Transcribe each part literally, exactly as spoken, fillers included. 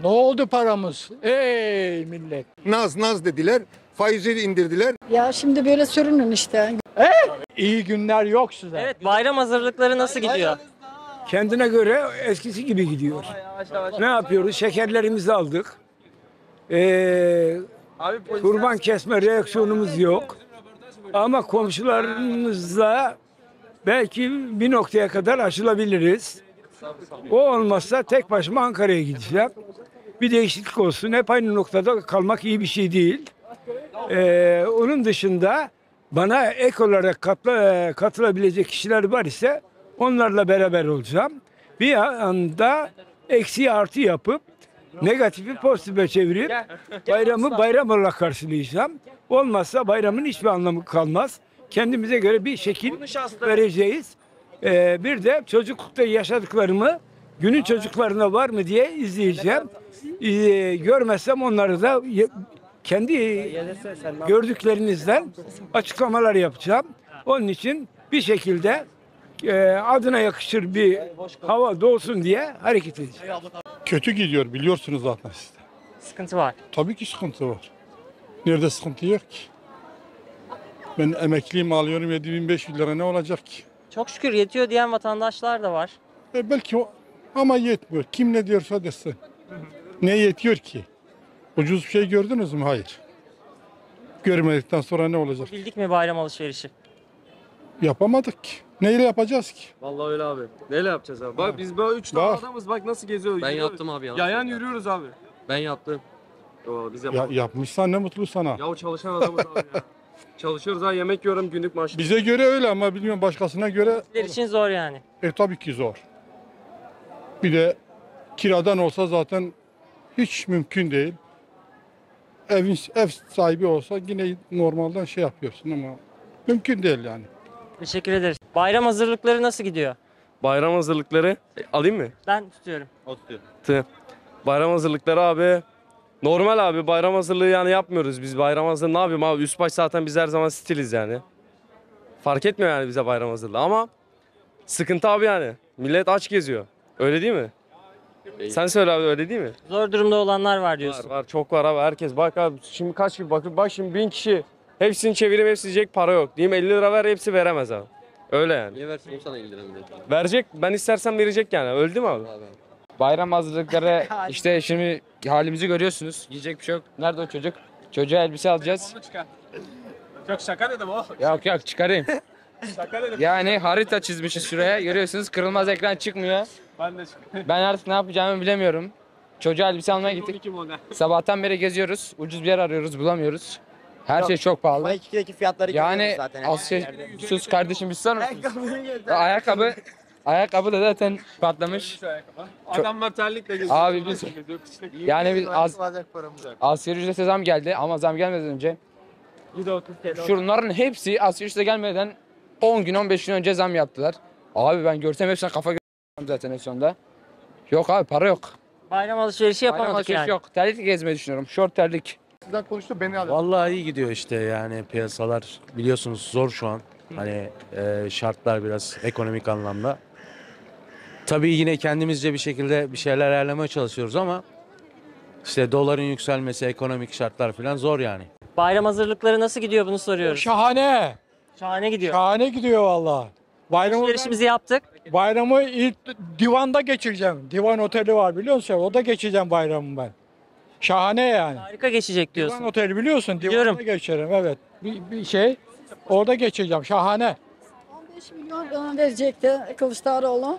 Ne oldu paramız? Ey millet. Naz naz dediler, faizi indirdiler. Ya şimdi böyle sürünün işte. İyi günler yok size. Evet, bayram hazırlıkları nasıl gidiyor? Kendine göre eskisi gibi gidiyor. Ne yapıyoruz? Şekerlerimizi aldık. Ee, kurban kesme reaksiyonumuz yok. Ama komşularımızla belki bir noktaya kadar aşılabiliriz. O olmazsa tek başıma Ankara'ya gideceğim. Bir değişiklik olsun. Hep aynı noktada kalmak iyi bir şey değil. Ee, onun dışında bana ek olarak katla, katılabilecek kişiler var ise onlarla beraber olacağım. Bir anda eksi artı yapıp negatifi pozitife çevirip bayramı bayram olarak karşılayacağım. Olmazsa bayramın hiçbir anlamı kalmaz. Kendimize göre bir şekil vereceğiz. Ee, bir de çocuklukta yaşadıklarımı günün çocuklarına var mı diye izleyeceğim. Ee, görmezsem onları da kendi gördüklerinizden açıklamalar yapacağım. Onun için bir şekilde e, adına yakışır bir hava doğsun diye hareket edeceğim. Kötü gidiyor biliyorsunuz zaten siz de. Sıkıntı var. Tabii ki sıkıntı var. Nerede sıkıntı yok ki? Ben emekliyim, alıyorum yedi bin beş yüz lira, ne olacak ki? Çok şükür yetiyor diyen vatandaşlar da var. E belki o, ama yetmiyor. Kim ne diyorsa desin. Ne yetiyor ki? Ucuz bir şey gördünüz mü? Hayır. Görmedikten sonra ne olacak? Bildik mi bayram alışverişi? Yapamadık ki. Neyle yapacağız ki? Vallahi öyle abi. Neyle yapacağız abi? Bak biz böyle üç tane Bak. adamız, bak nasıl geziyoruz. Ben yürüyoruz. yaptım abi ya. Yayan yürüyoruz abi. Ben yaptım. Yo, biz Ya, yapalım. yapmışsan ne mutlu sana. Ya o çalışan adamız abi ya. Çalışıyoruz ha, yemek yiyorum günlük maaş. Bize göre öyle ama bilmiyorum başkasına göre Bizler için zor yani. e, tabii ki zor. Bir de kiradan olsa zaten hiç mümkün değil. Evin ev sahibi olsa yine normalden şey yapıyorsun ama mümkün değil yani. Teşekkür ederiz. Bayram hazırlıkları nasıl gidiyor? Bayram hazırlıkları e, alayım mı? Ben tutuyorum. Tı. Bayram hazırlıkları abi. Normal abi, bayram hazırlığı yani yapmıyoruz biz. Bayram hazırlığı ne yapayım abi? Üst baş zaten biz her zaman stiliz yani. Fark etmiyor yani bize bayram hazırlığı ama sıkıntı abi yani. Millet aç geziyor. Öyle değil mi? Sen söyle abi, öyle değil mi? Zor durumda olanlar var Var diyorsun. var, çok var abi, herkes. Bak abi şimdi kaç gibi, bak, bak şimdi bin kişi. Hepsini çevireyim, hepsi diyecek para yok. Diyeyim elli lira ver, hepsi veremez abi. Öyle yani. Niye versin sana elli lira millet? Verecek, ben istersem verecek yani. Öyle değil mi abi? Bayram hazırlıkları işte şimdi halimizi görüyorsunuz. Yiyecek bir şey yok. Nerede o çocuk? Çocuğa elbise alacağız. Çok şaka dedim o. Yok yok çıkarayım. Yani harita çizmişiz şuraya. Görüyorsunuz kırılmaz ekran çıkmıyor. Ben de Ben artık ne yapacağımı bilemiyorum. Çocuğa elbise almaya gittik. Sabahtan beri geziyoruz. Ucuz bir yer arıyoruz, bulamıyoruz. Her şey çok pahalı. ikideki fiyatları Yani Asya sus kardeşim bir susar mısın? Ayakkabı ayakkabı da zaten patlamış. Adamlar terlikle geziyor. Abi biz yani biz az asgari ücrete zam geldi ama zam gelmeden önce şunların hepsi asgari ücrete gelmeden on gün on beş gün önce zam yaptılar. Abi ben görsem hepsine kafa gördüm zaten en sonunda. Yok abi para yok. Bayram alışverişi Bayram yapamadık alışveriş yani. yok. Terlik gezmeyi düşünüyorum. Şort terlik. Sizden konuştu beni alıyor. Vallahi iyi gidiyor işte yani piyasalar biliyorsunuz zor şu an. Hani e, şartlar biraz ekonomik anlamda. Tabii yine kendimizce bir şekilde bir şeyler ayarlamaya çalışıyoruz ama işte doların yükselmesi, ekonomik şartlar falan zor yani. Bayram hazırlıkları nasıl gidiyor bunu soruyoruz. Şahane. Şahane gidiyor. Şahane gidiyor valla. Bayramı, Alışverişimizi yaptık. bayramı ilk divanda geçireceğim. Divan oteli var biliyor musun? O da geçeceğim bayramı ben. Şahane yani. Harika geçecek Divan diyorsun. oteli biliyorsun. Biliyorum. Divanda geçerim evet. Bir, bir şey orada geçeceğim. Şahane. on beş milyon bana verecekti Kılıçdaroğlu.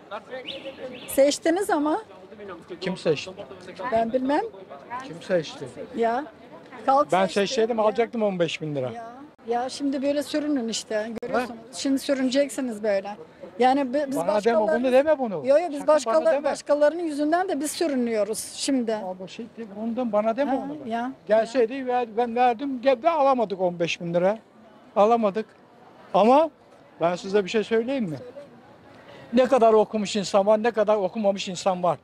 Seçtiniz ama Kim seçti? ben bilmem. Kim seçti? Ya. Kalk Ben seçti. seçseydim alacaktım on beş bin lira. Ya. Ya şimdi böyle sürünün işte. Görüyorsunuz. Şimdi sürüneceksiniz böyle. Yani bi- biz Bana deme bunu başkaları... deme bunu. Yok yok biz Sakın bana başkaları, deme. başkalarının yüzünden de biz sürünüyoruz şimdi. Abi şey, ondan bana deme Ha, onu. bak. ya. Gelseydi ver- ben verdim gel- ve alamadık on beş bin lira. Alamadık. Ama ben size bir şey söyleyeyim mi? Ne kadar okumuş insan var, ne kadar okumamış insan var.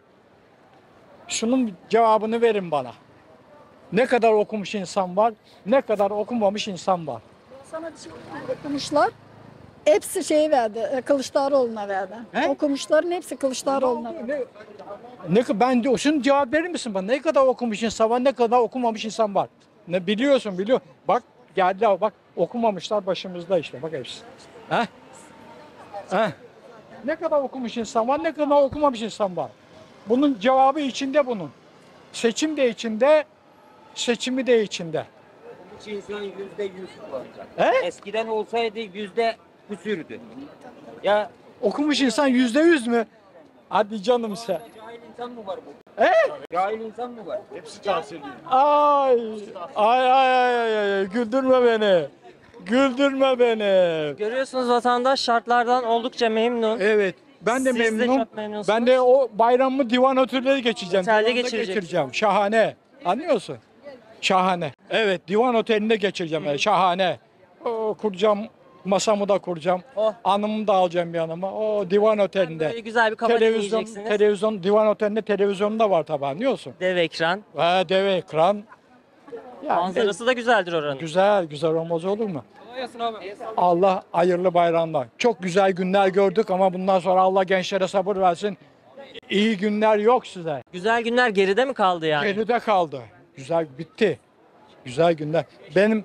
Şunun cevabını verin bana. Ne kadar okumuş insan var, ne kadar okumamış insan var. Sana bir şey diyeyim mi? Okumuşlar. Hepsi şey verdi, e, Kılıçdaroğlu'na verdi. He? Okumuşların hepsi Kılıçdaroğlu'na verdi. Ne, ne ben de şunu cevap verir misin bana? Ne kadar okumuş insan var, ne kadar okumamış insan var. Ne biliyorsun biliyor. Bak geldiler bak okumamışlar başımızda işte bak hepsi. He? He? Ne kadar okumuş insan var, ne kadar okumamış insan var. Bunun cevabı içinde bunun. Seçim de içinde, seçimi de içinde. İnsan yüzde yüz kullanacak. He? Eskiden olsaydı yüzde küsürdü. Ya Okumuş insan yüzde yüz mü? Hadi canım sen. cahil insan mı var bu? He? Cahil insan mı var? Ay, ay, ay, ay, ay, ay, güldürme beni. Güldürme beni. Görüyorsunuz vatandaş şartlardan oldukça memnun. Evet, ben de Siz de memnunum. çok memnunsunuz. Ben de o bayramımı divan otelleri geçeceğim. Otelde Divanda geçireceksin. geçireceğim. Şahane. Anlıyorsun? Şahane. Evet, divan otelinde geçireceğim. Yani. Şahane. O, kuracağım, masamı da kuracağım. Oh. Hanımımı da alacağım yanıma. O divan otelinde. Böyle güzel bir kafa Televizyon, dinleyeceksiniz. televizyon, divan otelinde televizyonu da var tabii anlıyorsun. Dev ekran. Ve dev ekran. Yani Manzarası da güzeldir oranın. güzel, güzel olmaz olur mu? Allah hayırlı bayramlar. Çok güzel günler gördük ama bundan sonra Allah gençlere sabır versin. İyi günler yok size. Güzel günler geride mi kaldı yani? Geride kaldı. Güzel bitti. Güzel günler. Benim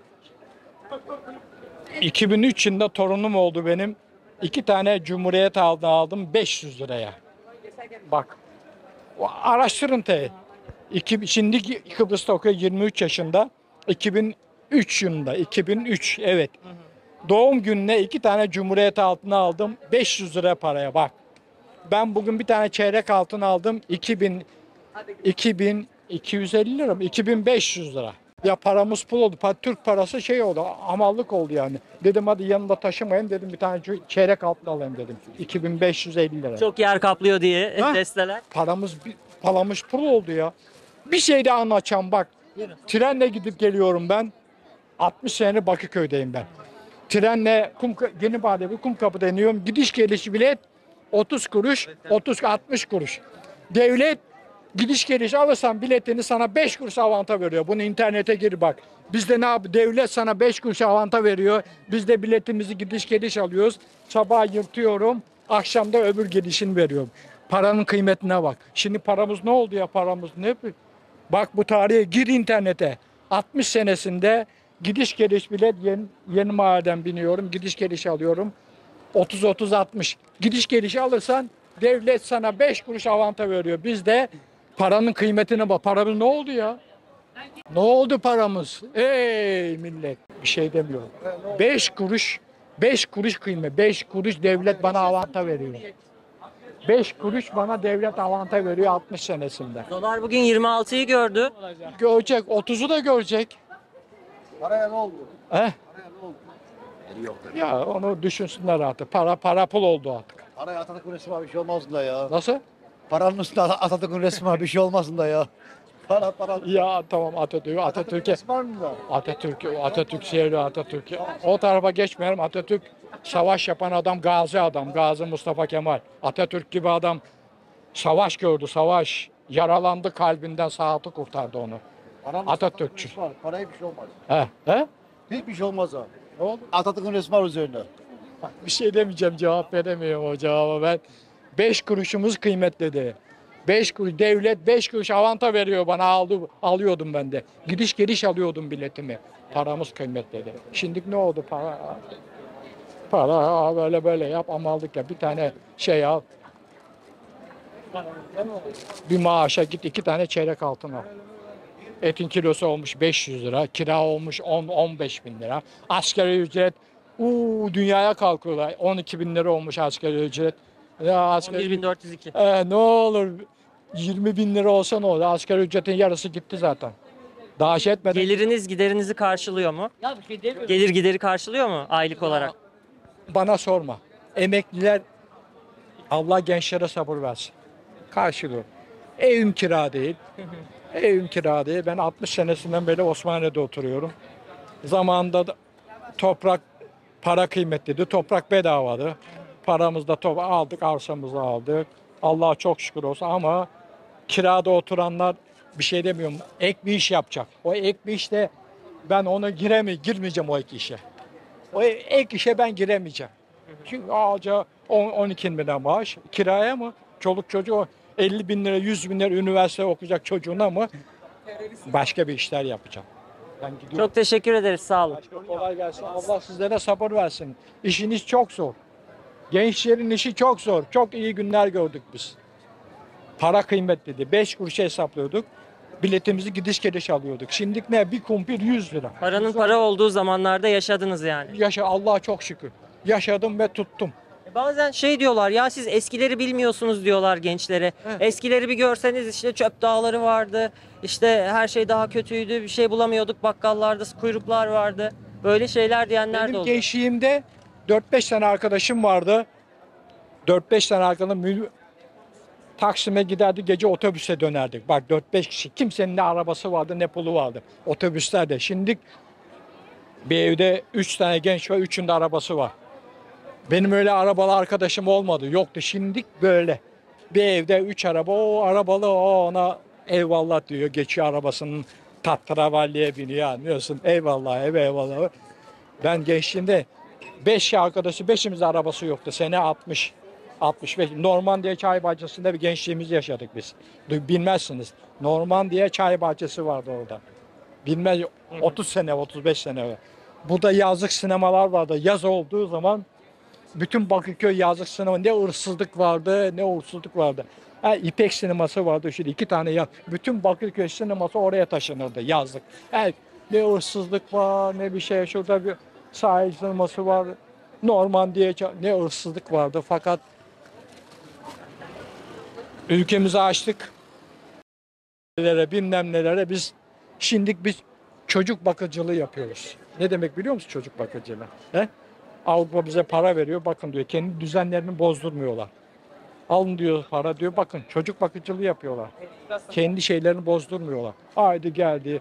iki bin üç yılında torunum oldu benim. İki tane Cumhuriyet aldı aldım beş yüz liraya. Bak. O araştırın te. İki, şimdi Kıbrıs'ta okuyor yirmi üç yaşında. iki bin üç yılında. iki bin üç evet. Doğum gününe iki tane Cumhuriyet altını aldım. beş yüz lira paraya bak. Ben bugün bir tane çeyrek altın aldım. iki bin iki bin iki yüz elli lira mı? iki bin beş yüz lira. Ya paramız pul oldu. Pa- Türk parası şey oldu. Hamallık oldu yani. Dedim hadi yanında taşımayın dedim. Bir tane çö- çeyrek altın alayım dedim. iki bin beş yüz elli lira. Çok yer kaplıyor diye Ha? desteler. Paramız bir- paramız pul oldu ya. Bir şey de anlatacağım bak. Trenle gidip geliyorum ben. altmış sene Bakırköy'deyim ben. Trenle kum, Yeni Badem'e Kumkapı'da iniyorum. Gidiş geliş bilet otuz kuruş, otuz altmış kuruş. Devlet gidiş geliş alırsan biletini sana beş kuruş avanta veriyor. Bunu internete gir bak. Bizde ne yap? Devlet sana beş kuruş avanta veriyor. Biz de biletimizi gidiş geliş alıyoruz. Sabah yırtıyorum. Akşamda öbür gidişini veriyorum. Paranın kıymetine bak. Şimdi paramız ne oldu ya paramız ne? Bak bu tarihe gir internete. altmış senesinde gidiş geliş bilet yeni, yeni mahalleden biniyorum. Gidiş geliş alıyorum. otuz otuz altmış. Gidiş geliş alırsan devlet sana beş kuruş avanta veriyor. Biz de paranın kıymetine bak. Paramız ne oldu ya? Ne oldu paramız? Ey millet. Bir şey demiyorum. beş kuruş beş kuruş kıymet. beş kuruş devlet bana avanta veriyor. beş kuruş bana devlet avanta veriyor altmış senesinde. Dolar bugün yirmi altıyı gördü. Görecek. otuzu da görecek. Paraya ne oldu? He? Ya onu düşünsünler artık. Para para pul oldu artık. Paraya Atatürk'ün resmi var bir şey olmasın da ya. Nasıl? Paranın üstünde Atatürk'ün resmi var bir şey olmasın da ya. Para para. Ya tamam Atatürk, Atatürk'e resmi var mı da? Atatürk, Atatürk sevdi Atatürk. O tarafa geçmeyelim. Atatürk savaş yapan adam, gazi adam. Gazi Mustafa Kemal. Atatürk gibi adam savaş gördü, savaş. Yaralandı kalbinden, saati kurtardı onu. Paranın Atatürkçü. resmi var. Paraya bir şey olmaz. He, he? Hiçbir şey olmaz ha. Ne oldu? Atatürk'ün resmi var üzerinde. Bir şey demeyeceğim, cevap veremiyorum o cevaba ben. Beş kuruşumuz kıymetli. Beş kuruş, devlet beş kuruş avanta veriyor bana aldı, alıyordum ben de. Gidiş geliş alıyordum biletimi. Paramız kıymetli. Şimdi ne oldu para? Para böyle böyle yap amaldık ya bir tane şey al. Bir maaşa git iki tane çeyrek altın al. Etin kilosu olmuş beş yüz lira, kira olmuş on on beş bin lira. Asgari ücret uuu dünyaya kalkıyorlar. on iki bin lira olmuş asgari ücret. Ya on asgari bir bin dört yüz iki. Ee, ne olur yirmi bin lira olsa ne olur? Asgari ücretin yarısı gitti zaten. Daha şey etmeden. Geliriniz giderinizi karşılıyor mu? Gelir gideri karşılıyor mu aylık olarak? Bana sorma. Emekliler Allah gençlere sabır versin. Karşılıyor. Evim kira değil. Evim kira değil. Ben altmış senesinden beri Osmaniye'de oturuyorum. Zamanında da toprak para kıymetliydi. Toprak bedavadı. Paramızda top aldık, arsamızı aldık. Allah'a çok şükür olsun ama kirada oturanlar bir şey demiyorum. Ek bir iş yapacak. O ek bir işte ben ona giremi, girmeyeceğim o ek işe. O ek işe ben giremeyeceğim. Çünkü ağaca on on iki bin lira maaş. Kiraya mı? Çoluk çocuğu elli bin lira, yüz bin lira üniversite okuyacak çocuğuna mı? Başka bir işler yapacağım. Ben gidiyorum. Çok teşekkür ederiz. Sağ olun. Başka kolay gelsin. Allah sizlere sabır versin. İşiniz çok zor. Gençlerin işi çok zor. Çok iyi günler gördük biz. Para kıymetliydi. Beş kuruşa hesaplıyorduk. Biletimizi gidiş geliş alıyorduk. Şimdi ne? Bir kumpir yüz lira. Paranın para olduğu zamanlarda yaşadınız yani. Yaşa Allah'a çok şükür. Yaşadım ve tuttum. E Bazen şey diyorlar ya, siz eskileri bilmiyorsunuz diyorlar gençlere. Evet. Eskileri bir görseniz, işte çöp dağları vardı. İşte her şey daha kötüydü. Bir şey bulamıyorduk bakkallarda, kuyruklar vardı. Böyle şeyler diyenler de Benim oluyor. gençliğimde dört beş tane arkadaşım vardı. dört beş tane arkadaşım mül- Taksim'e giderdi, gece otobüse dönerdik. Bak dört beş kişi. Kimsenin ne arabası vardı ne pulu vardı. Otobüslerde. Şimdi bir evde üç tane genç var, üçünde arabası var. Benim öyle arabalı arkadaşım olmadı. Yoktu. Şimdi böyle. Bir evde üç araba, o arabalı, o ona eyvallah diyor. Geçiyor arabasının tatravalliye biniyor, anlıyorsun. Eyvallah, ev eyvallah. Ben gençliğimde beş arkadaşı, beşimizde arabası yoktu. Sene altmış, altmış beş. Normandiya Çay Bahçesi'nde bir gençliğimizi yaşadık biz. Bilmezsiniz. Normandiya Çay Bahçesi vardı orada. Bilmez, otuz sene, otuz beş sene. Burada yazlık sinemalar vardı. Yaz olduğu zaman bütün Bakırköy yazlık sinema, ne hırsızlık vardı, ne uğursuzluk vardı. Ha, İpek sineması vardı, şimdi iki tane ya. Bütün Bakırköy sineması oraya taşınırdı yazlık. Ha, ne hırsızlık var, ne bir şey. Şurada bir sahil sineması var. Normandiya, ne hırsızlık vardı. Fakat ülkemizi açtık. Bilmem nelere biz şimdi biz çocuk bakıcılığı yapıyoruz. Ne demek biliyor musun çocuk bakıcılığı? He? Avrupa bize para veriyor, bakın diyor, kendi düzenlerini bozdurmuyorlar. Alın diyor para diyor, bakın çocuk bakıcılığı yapıyorlar. Kendi şeylerini bozdurmuyorlar. Haydi geldi.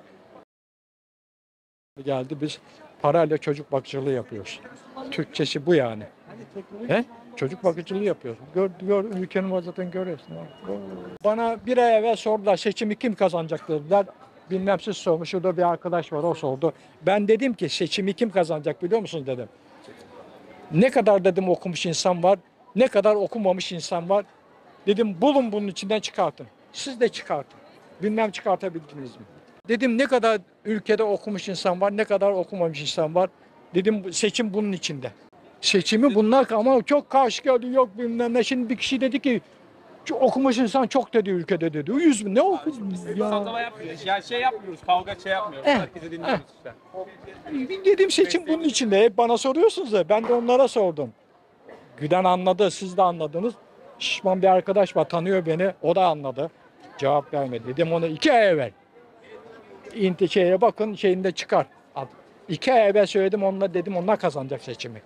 Geldi biz parayla çocuk bakıcılığı yapıyoruz. Türkçesi bu yani. He? Çocuk bakıcılığı yapıyoruz. Gör, gör, ülkenin vaziyetini görüyorsun. Bana bir ay evvel sordular, seçimi kim kazanacak dediler. Bilmem siz sormuş, şurada bir arkadaş var, o sordu. Ben dedim ki seçimi kim kazanacak biliyor musunuz dedim. Ne kadar dedim okumuş insan var, ne kadar okumamış insan var. Dedim bulun bunun içinden çıkartın. Siz de çıkartın. Bilmem çıkartabildiniz mi? Dedim ne kadar ülkede okumuş insan var, ne kadar okumamış insan var. Dedim seçim bunun içinde. Seçimi bunlar ama çok karşı geldi, yok bilmem ne. Şimdi bir kişi dedi ki okumuş insan çok dedi ülkede dedi. Yüz bin ne okumuş ya? Sallama yapmıyoruz. Yani şey yapmıyoruz. Kavga şey yapmıyoruz. Eh, Herkese dinliyoruz işte. Dedim seçim bunun içinde. Hep bana soruyorsunuz ya. Ben de onlara sordum. Gülen anladı, siz de anladınız. Şişman bir arkadaş var, tanıyor beni. O da anladı. Cevap vermedi. Dedim ona iki ay evvel. İnti şeye bakın şeyinde çıkar. İki ay evvel söyledim onunla, dedim onlar kazanacak seçimi.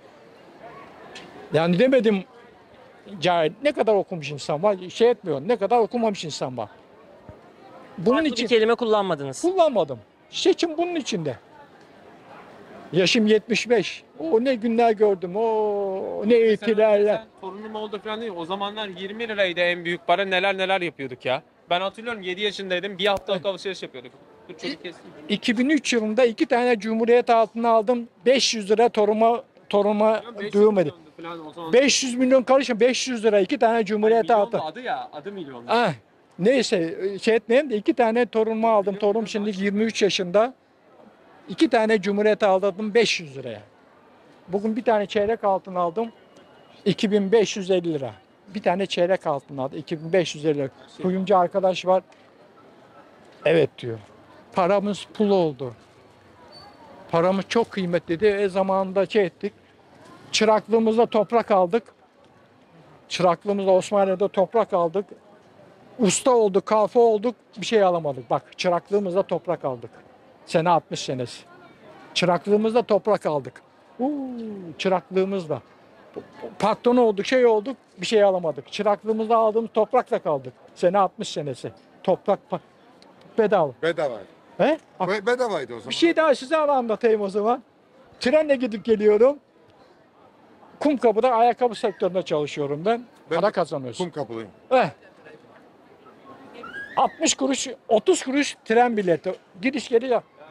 Yani demedim cahil, ne kadar okumuş insan var şey etmiyor. Ne kadar okumamış insan var. Bunun Farklı için bir kelime kullanmadınız. kullanmadım. Seçim bunun içinde. Yaşım yetmiş beş. O ne günler gördüm. O ne eğitilerle. Sen torunum oldu falan değil. O zamanlar yirmi liraydı en büyük para. Neler neler yapıyorduk ya. Ben hatırlıyorum yedi yaşındaydım. Bir haftalık alışveriş yapıyorduk. Dur çocuk kestim. iki bin üç yılında iki tane Cumhuriyet altına aldım. beş yüz lira toruma toruma dövmedi. beş yüz milyon karışım beş yüz lira iki tane Cumhuriyet altı. Milyondu adı ya. Adı milyon. Ah, neyse şey etmeyeyim de iki tane torunumu aldım. Torunum şimdi yirmi üç yaşında. İki tane Cumhuriyet aldım beş yüz liraya. Bugün bir tane çeyrek altın aldım. iki bin beş yüz elli lira. Bir tane çeyrek altın aldım. iki bin beş yüz elli lira. Kuyumcu arkadaş var. Evet diyor. Paramız pul oldu. Paramız çok kıymetliydi. E zamanında şey ettik. Çıraklığımızda toprak aldık. Çıraklığımızda Osmaniye'de toprak aldık. Usta olduk, kalfa olduk. Bir şey alamadık. Bak çıraklığımızda toprak aldık. Sene altmış senesi. Çıraklığımızda toprak aldık. Uuu, çıraklığımızda. Patron olduk, şey olduk, bir şey alamadık. Çıraklığımızda aldığımız toprakla kaldık. Sene altmış senesi. Toprak pa- bedava. Bedavaydı. He? Be- Bedavaydı o zaman. Bir şey daha size anlatayım o zaman. Trenle gidip geliyorum. Kumkapı'da ayakkabı sektöründe çalışıyorum ben. Ben Para kazanıyorsun. Kum kapılıyım. Eh. altmış kuruş, otuz kuruş tren bileti. Gidiş geliyor.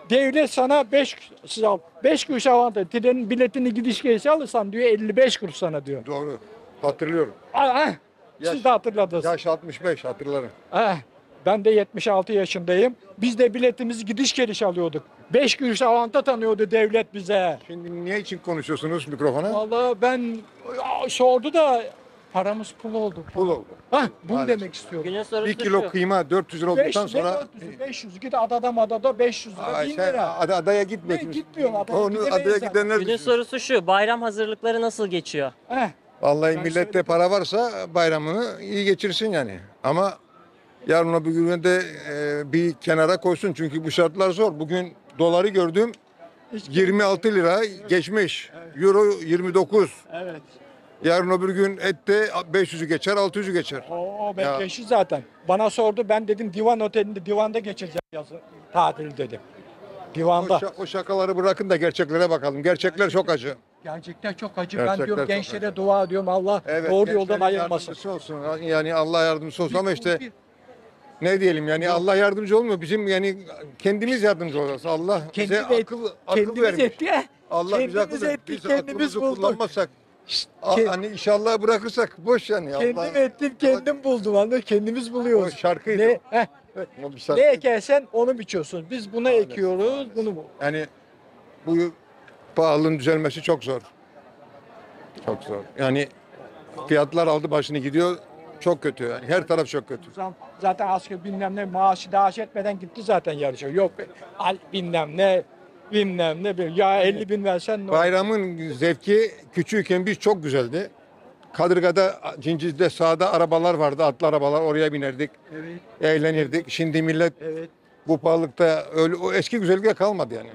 Devlet sana beş beş kuruş avantaj. Trenin biletini gidiş gelişi alırsan diyor elli beş kuruş sana diyor. Doğru. Hatırlıyorum. Aa, Yaş- siz de hatırladınız. Yaş altmış beş hatırlarım. Eh, ben de yetmiş altı yaşındayım. Biz de biletimizi gidiş geliş alıyorduk. beş kuruş avantaj tanıyordu devlet bize. Şimdi niye için konuşuyorsunuz mikrofona? Vallahi ben ya, sordu da paramız pul oldu. Pul oldu. Hah, bunu Maalesef. demek istiyorum. Günün sorusu Bir kilo şu. kıyma dört yüz lira beş, olduktan ne sonra dört yüz, beş yüz git adada madada beş yüz lira, Ay, bin sen lira. ada- adaya Ne, gitmiyorsun. gitmiyor adaya. Onu gidemeyiz adaya zaten. gidenler Günün düşünsün. sorusu şu. Bayram hazırlıkları nasıl geçiyor? Eh, Vallahi Ben millette söyledim. para varsa bayramını iyi geçirsin yani. Ama yarın öbür gün de e, bir kenara koysun çünkü bu şartlar zor. Bugün doları gördüm hiç- yirmi altı lira geçmiş. Euro yirmi dokuz. Evet. Yarın öbür gün et de beş yüzü geçer, altı yüzü geçer. Oo, bekleşi zaten. Bana sordu, ben dedim divan otelinde, divanda geçeceğim yazın tatil dedim. O, Divanda. şa- o şakaları bırakın da gerçeklere bakalım. Gerçekler çok acı. Gerçekten çok acı. Gerçekler ben diyorum çok gençlere dua ediyorum, Allah Evet, doğru yoldan gençlerin ayırmasın. yardımcısı olsun. Yani Allah yardımcısı olsun ama işte ne diyelim yani Allah yardımcı olmuyor. Bizim yani kendimiz yardımcı olacağız. Allah bize Kendi ve- akıl, akıl Kendimiz vermiş. ettik. eh. Allah bize akıl Kendimiz vermiş. ettik, Biz kendimiz aklımızı bulduk. kullanmazsak a- Ke- hani inşallah bırakırsak boş yani. Kendim Allah, ettim, kendim buldum. Anladın? Kendimiz buluyoruz. O şarkıydı. Ne, heh, o bir şarkı. ne ekersen onu biçiyorsun. Biz bunu ekiyoruz, bunu bu. Yani bu pahalılığın düzelmesi çok zor. Çok zor. Yani fiyatlar aldı başını gidiyor. Çok kötü yani. Her taraf çok kötü. Zam- Zaten asgari bilmem ne maaşı dağış etmeden gitti zaten yarışa. Yok be, al bilmem ne, bilmem ne. bil- Ya elli bin versen ne olur? Bayramın zevki küçükken biz çok güzeldi. Kadırga'da, Cinciz'de sağda arabalar vardı, atlı arabalar. Oraya binerdik, Evet, eğlenirdik. Şimdi millet evet. bu pahalılıkta öyle o eski güzellikler kalmadı yani.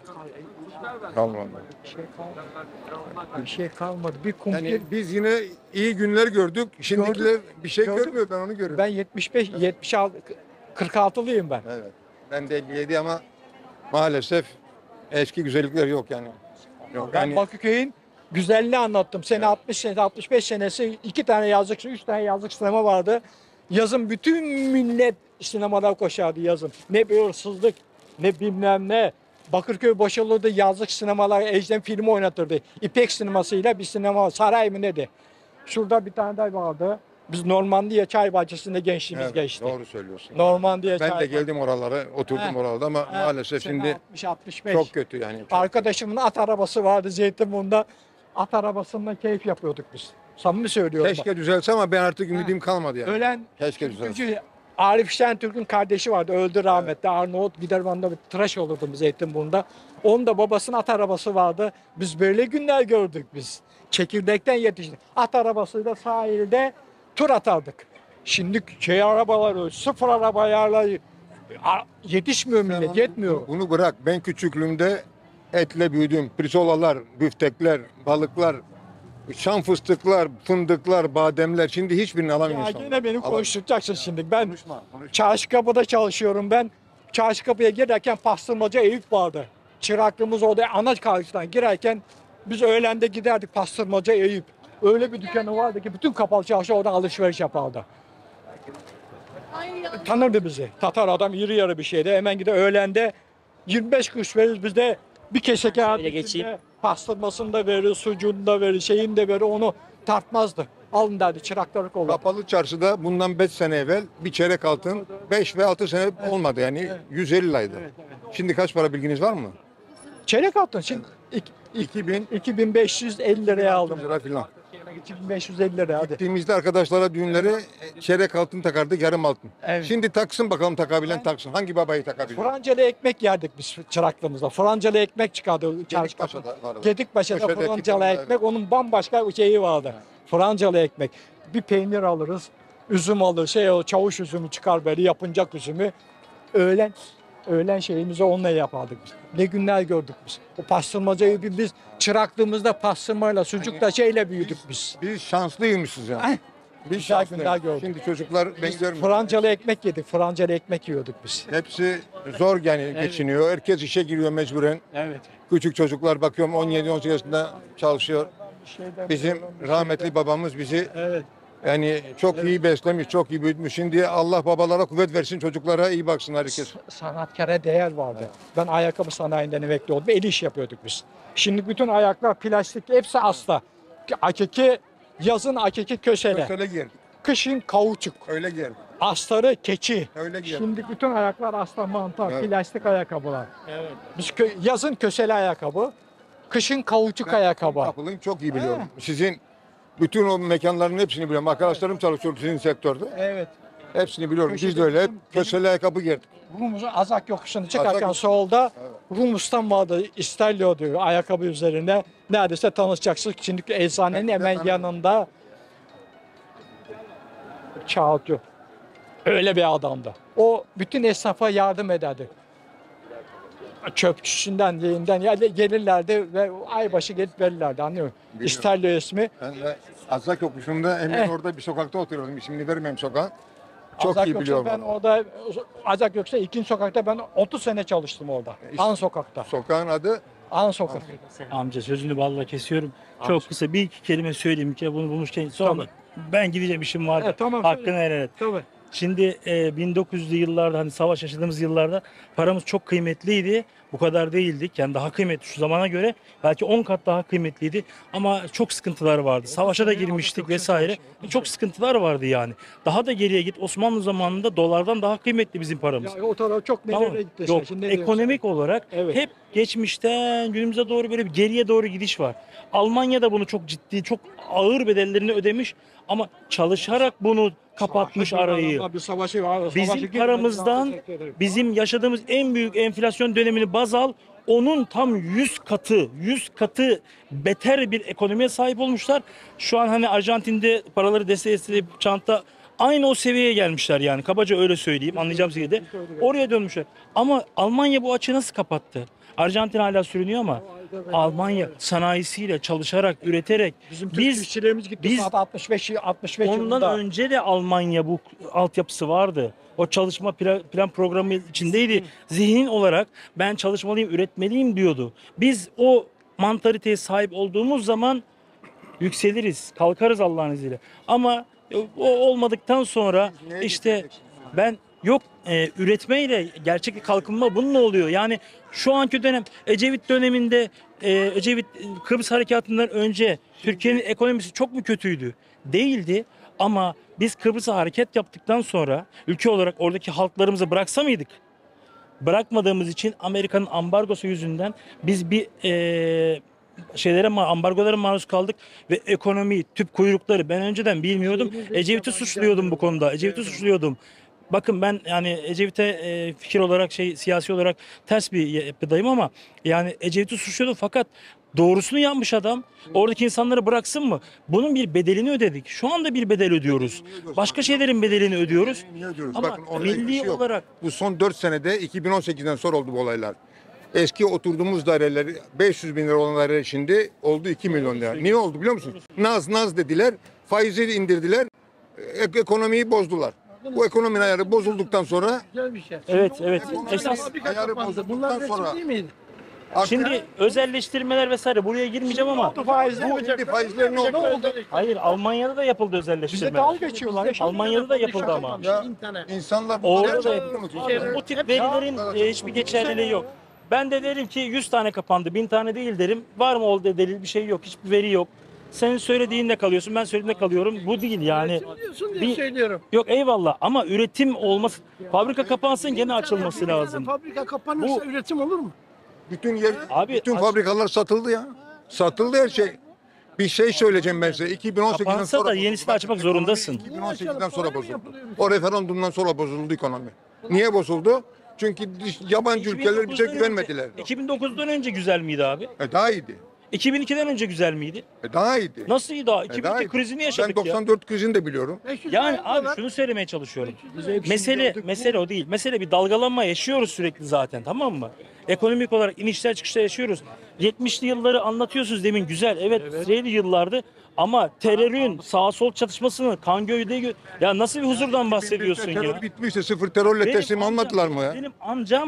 Kalmadı. Bir şey kalmadı. Bir şey kalmadı. Bir kumpir. Yani biz yine iyi günler gördük. Şimdikiler bir şey Gördük. görmüyor, ben onu görüyorum. Ben yetmiş beş, yetmiş altı, kırk altılıyım ben. Evet. Ben de elli yedi ama maalesef eski güzellikler yok yani. Yok Ben yani Bakırköy'ün güzelliğini anlattım. Sene altmış sene, altmış beş senesi iki tane yazlık, üç tane yazlık sinema vardı. Yazın bütün millet sinemalar koşardı yazın. Ne bir hırsızlık, ne bilmem ne. Bakırköy boşalırdı, yazlık sinemalar, Ejden filmi oynatırdı. İpek sinemasıyla bir sinema, saray mı neydi? Şurada bir tane daha vardı. Biz Normandiya Çay Bahçesi'nde gençliğimiz evet, geçti. doğru söylüyorsun. Normandiya Ben Çay de geldim oralara, oturdum He. oralarda ama He, maalesef sene şimdi altmış altmış beş. çok kötü yani. Çok Arkadaşımın at arabası vardı Zeytinburnu'nda. At arabasından keyif yapıyorduk biz. Samimi söylüyorum. Keşke düzelse ama ben artık ümidim kalmadı yani. Ölen Keşke düzelse. Türkücü Arif Şentürk'ün kardeşi vardı. Öldü rahmetli. Arnavut Giderman'da bir tıraş olurdu Zeytinburnu'nda. Onun da babasının at arabası vardı. Biz böyle günler gördük biz. Çekirdekten yetiştik. At arabasıyla sahilde tur atardık. Şimdi şey arabaları, sıfır arabalarla a- yetişmiyor millet, yetmiyor. Bunu bırak. Ben küçüklüğümde etle büyüdüm. Prisolalar, büftekler, balıklar, şam fıstıklar, fındıklar, bademler. Şimdi hiçbirini alamıyor Ya insan. yine beni Alamıyor. konuşturacaksın şimdi. Ben Konuşma, konuşma. Çarşı kapıda çalışıyorum ben. Çarşı kapıya girerken pastırmacı Eyüp vardı. Çıraklığımız orada ana karşıdan girerken biz öğlende giderdik pastırmacı Eyüp. Öyle bir dükkanı vardı ki bütün kapalı çarşı oradan alışveriş yapardı. Tanırdı bizi. Tatar adam iri yarı bir şeydi. Hemen gider öğlende yirmi beş kuruş verir bizde bir kese kağıt Şöyle geçeyim. içinde pastırmasını da verir, sucuğunu da verir, şeyini de verir. Onu tartmazdı. Alın derdi çırakları kolla. Kapalı çarşıda bundan beş sene evvel bir çeyrek altın beş ve altı sene olmadı yani yüz elli liraydı. Şimdi kaç para bilginiz var mı? Çeyrek altın şimdi ik- iki bin iki bin beş yüz elli liraya aldım. lira filan. iki bin beş yüz elli lira hadi. Gittiğimizde arkadaşlara düğünlere çeyrek altın takardık, yarım altın. Evet. Şimdi taksın bakalım takabilen taksın. Hangi babayı takabilir? Francalı ekmek yerdik biz çıraklığımızda. Francalı ekmek çıkardı çarşı kapı. Gedikpaşa'da vardı. Gedikpaşa'da Köşedeki Francalı fırında, ekmek onun bambaşka bir şeyi vardı. Francalı ekmek. Bir peynir alırız. Üzüm alır, şey o çavuş üzümü çıkar böyle yapıncak üzümü. Öğlen öğlen şeyimizi onunla yapardık biz. Ne günler gördük biz. O pastırmacayı bir- biz çıraklığımızda pastırmayla, sucukla şeyle büyüdük biz. Biz şanslıymışız yani. Ay, Biz güzel şanslıyız. günler gördük. Şimdi çocuklar ben görmüyorum. Francalı ekmek yedik. Francalı ekmek yiyorduk biz. Hepsi zor yani geçiniyor. Herkes işe giriyor mecburen. Evet. Küçük çocuklar bakıyorum on yedi on sekiz yaşında çalışıyor. Şeyden Bizim biliyorum, rahmetli şeyden- babamız bizi Evet. Yani çok iyi beslemiş, çok iyi büyütmüş. Şimdi Allah babalara kuvvet versin, çocuklara iyi baksın herkes. Sanatkara değer vardı. Ben ayakkabı sanayinden emekli oldum. El iş yapıyorduk biz. Şimdi bütün ayaklar plastik, hepsi asla. Akeki, yazın akeki kösele. Öyle giyerdik. Kışın kauçuk. Öyle giyerdik. Astarı keçi. Öyle giyerdik. Şimdi bütün ayaklar aslan mantar, Evet. plastik ayakkabılar. Evet. Biz kö- yazın kösele ayakkabı, kışın kauçuk ayakkabı. Yapılın çok iyi biliyorum. Sizin bütün o mekanların hepsini biliyorum. Arkadaşlarım çalışıyor sizin sektörde. Evet. Hepsini biliyorum. Biz Köşede de öyle hep bizim- kösele ayakkabı giyerdik. Rumuz'un Azak yokuşunu çıkarken Azak- solda Rumus'tan vardı İsterlio diyor ayakkabı üzerinde. Neredeyse tanışacaksın. Şimdiki eczanenin Ben de hemen tanıdım. yanında Çağatay. Öyle bir adamdı. O bütün esnafa yardım ederdi. Çöpçüsünden, yeğinden ya gelirlerdi ve aybaşı gelip verirlerdi, anlıyor musun? Biliyorum. İsterlio ismi. Ben de Azak Yokuşu'nda hemen Eh. orada bir sokakta oturuyordum. İsmini vermem sokağa. Çok Azak iyi Yoksa biliyorum. Ben orada Azak yoksa ikinci sokakta ben otuz sene çalıştım orada. İşte- An sokakta. Sokağın adı An sokak. Amca sözünü balla kesiyorum. Çok kısa bir iki kelime söyleyeyim ki bunu bulmuşken sonra Tamam. ben gideceğim, işim var. Evet, tamam, Hakkını söyle. helal et. Tabii. Şimdi e, bin dokuz yüzlü yıllarda hani savaş yaşadığımız yıllarda paramız çok kıymetliydi. Bu kadar değildik. Yani daha kıymetli şu zamana göre belki on kat daha kıymetliydi. Ama çok sıkıntılar vardı. Savaşa da girmiştik vesaire. Çok sıkıntılar vardı yani. Daha da geriye git, Osmanlı zamanında dolardan daha kıymetli bizim paramız. Ya o taraf çok Tamam. nereye gitti sen? Yok, Şimdi ne diyorsun? ekonomik olarak Evet. hep geçmişten günümüze doğru böyle bir geriye doğru gidiş var. Almanya da bunu çok ciddi, çok ağır bedellerini ödemiş ama çalışarak bunu kapatmış Savaşı arayı. var, bir savaşı var. Savaşı Bizim girmedi, paramızdan teşekkür ederim. bizim yaşadığımız en büyük enflasyon dönemini baz al. Onun tam yüz katı, yüz katı beter bir ekonomiye sahip olmuşlar. Şu an hani Arjantin'de paraları destekleyip çanta aynı o seviyeye gelmişler yani. Kabaca öyle söyleyeyim, anlayacağım şekilde. Oraya dönmüşler. Ama Almanya bu açığı nasıl kapattı? Arjantin hala sürünüyor ama Almanya sanayisiyle çalışarak, üreterek Bizim Türk biz işçilerimiz gitti biz saat altmış beş altmış beş ondan yılında. önce de Almanya bu altyapısı vardı. O çalışma plan, plan programı içindeydi. Zihin olarak ben çalışmalıyım, üretmeliyim diyordu. Biz o mantaliteye sahip olduğumuz zaman yükseliriz, kalkarız Allah'ın izniyle. Ama o olmadıktan sonra işte ben yok e, üretmeyle gerçek kalkınma bununla oluyor. Yani şu anki dönem Ecevit döneminde e, Ecevit e, Kıbrıs harekatından önce Türkiye'nin ekonomisi çok mu kötüydü? Değildi. Ama biz Kıbrıs'a hareket yaptıktan sonra ülke olarak oradaki halklarımızı bıraksa mıydık? Bırakmadığımız için Amerika'nın ambargosu yüzünden biz bir e, şeylere ma- ambargolara maruz kaldık ve ekonomi, tüp kuyrukları ben önceden bilmiyordum. Ecevit'i suçluyordum bu konuda. Ecevit'i suçluyordum. Bakın ben yani Ecevit'e e, fikir olarak şey siyasi olarak ters bir yapıdayım ama yani Ecevit'i suçluyordum fakat doğrusunu yapmış adam. Oradaki insanları bıraksın mı? Bunun bir bedelini ödedik. Şu anda bir bedel ödüyoruz. Başka şeylerin bedelini ödüyoruz. niye ödüyoruz? Ama Bakın onun ilgisi milli yok. olarak Bu son dört senede iki bin on sekizden sonra oldu bu olaylar. Eski oturduğumuz daireler beş yüz bin lira olan daireler şimdi oldu iki milyon lira. Niye oldu biliyor musunuz? Naz naz dediler, faizi indirdiler, ek- ekonomiyi bozdular. Bu ekonominin ayarı bozulduktan sonra evet evet esas ayarı bozulduktan sonra şimdi özelleştirmeler vesaire buraya girmeyeceğim ama Faizler bu şimdi faizler ne oldu? hayır Almanya'da da yapıldı bize özelleştirme. dalga geçiyorlar. Almanya'da da yapıldı ama. Ya insanlar Orada da yapıldı. bu tip verilerin e, hiçbir geçerliliği yok. Ben de derim ki yüz tane kapandı, bin tane değil derim. Var mı oldu delil bir şey yok, hiçbir veri yok. Senin söylediğinde kalıyorsun, ben söylediğinde kalıyorum. Bu değil yani. Bir, söylüyorum. yok eyvallah ama üretim olması, fabrika kapansın gene açılması lazım. Fabrika kapanırsa Bu- üretim olur mu? Bütün yer, Abi, bütün aç- fabrikalar satıldı ya. Satıldı her şey. Bir şey söyleyeceğim ben size. iki bin on sekizden Kapansa sonra da yenisini açmak zorundasın. iki bin on sekizden sonra bozuldu. O referandumdan sonra bozuldu ekonomi. Niye bozuldu? Çünkü dış- yabancı ülkeler bize güvenmediler. iki bin dokuzdan önce güzel miydi abi? E daha iyiydi. iki bin ikiden önce güzel miydi? E daha iyiydi. Nasıl iyi daha? E iki bin daha iki iyiydi. krizini Ben yaşadık ya. doksan dört krizini de biliyorum. Yani abi şunu söylemeye çalışıyorum. Mesele mesele o değil. Mesele bir dalgalanma yaşıyoruz sürekli zaten, tamam mı? Ekonomik olarak inişler çıkışlar yaşıyoruz. yetmişli yılları anlatıyorsunuz demin, güzel. Evet, evet. yıllardı ama terörün sağ sol çatışmasını kan gövde gö- ya nasıl bir huzurdan bahsediyorsun ya? Terör bitmişse sıfır terörle Benim teslim amcam- almadılar mı ya? Benim amcam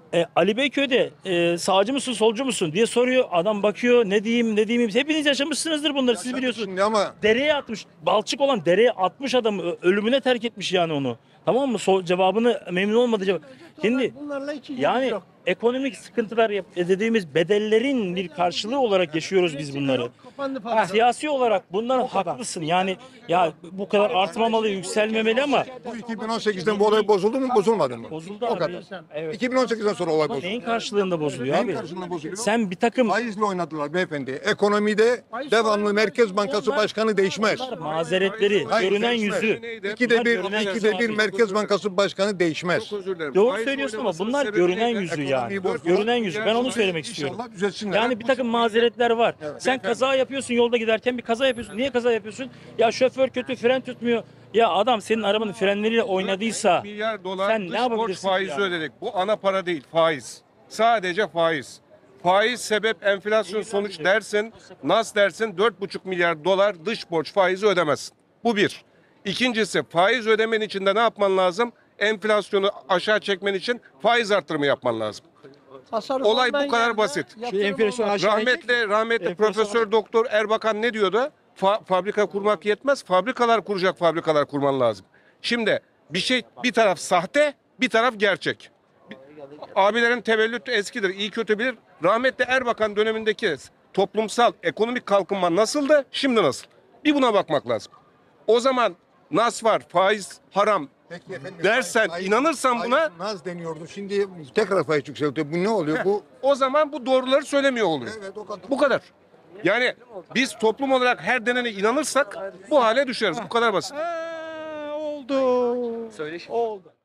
E, Ali Beyköy'de e, sağcı mısın solcu musun diye soruyor. Adam bakıyor ne diyeyim ne diyeyim. Hepiniz yaşamışsınızdır bunları siz biliyorsunuz. Şimdi ama Dereye atmış. Balçık olan dereye atmış adamı. ö- Ölümüne terk etmiş yani onu. Tamam mı? So- cevabını memnun olmadı cevap. Şimdi yani ekonomik sıkıntılar yap- dediğimiz bedellerin bir karşılığı olarak yaşıyoruz biz bunları. Ha, siyasi olarak bundan haklısın. Yani ya bu kadar artmamalı, yükselmemeli ama bu iki bin on sekizden bu olay bozuldu mu bozulmadı mı? bozuldu O abi. kadar. Evet. iki bin on sekizden sonra olay Ama bozuldu. neyin karşılığında bozuluyor Neyin abi? karşılığında bozuluyor? Sen bir takım Faizle oynadılar beyefendi. Ekonomide devamlı Merkez Bankası Başkanı değişmez. mazeretleri, Hayır, görünen değişmez. yüzü. İkide bir, Görünen ikide yüzü bir abi. Merkez Bankası Başkanı değişmez. Doğru söylüyorsun ama bunlar görünen yüzü yani. Ekonomiyi bozdular. Görünen yüzü. Ben onu söylemek istiyorum. İnşallah düzeltsinler. Yani bir takım mazeretler var. Sen kaza yapıyorsun yolda giderken bir kaza yapıyorsun. Niye kaza yapıyorsun? Ya şoför kötü, fren tutmuyor. Ya adam senin arabanın frenleriyle oynadıysa milyar dolar sen dış ne borç yapabilirsin faizi yani? ödedik. Bu ana para değil, faiz. Sadece faiz. Faiz sebep enflasyon sonuç dersin, nas dersin dört buçuk milyar dolar dış borç faizi ödemezsin. Bu bir. İkincisi faiz ödemen için de ne yapman lazım? Enflasyonu aşağı çekmen için faiz artırımı yapman lazım. Olay bu kadar basit. Rahmetli rahmetli Profesör Doktor Erbakan ne diyordu? Fa- fabrika kurmak yetmez. Fabrikalar kuracak fabrikalar kurman lazım. Şimdi bir şey bir taraf sahte, bir taraf gerçek. Abilerin tevellütü eskidir, iyi kötü bilir. Rahmetli Erbakan dönemindeki toplumsal ekonomik kalkınma nasıldı, şimdi nasıl? Bir buna bakmak lazım. O zaman nas var, faiz haram Peki efendim, dersen, faiz- inanırsan buna faiz naz deniyordu. Şimdi tekrar faiz yükseltiyor. Bu ne oluyor? Bu o zaman bu doğruları söylemiyor oluyor. evet o kadar. Bu kadar. Yani biz toplum olarak her denene inanırsak bu hale düşeriz. Bu kadar basit. oldu. Söyle şimdi. Oldu.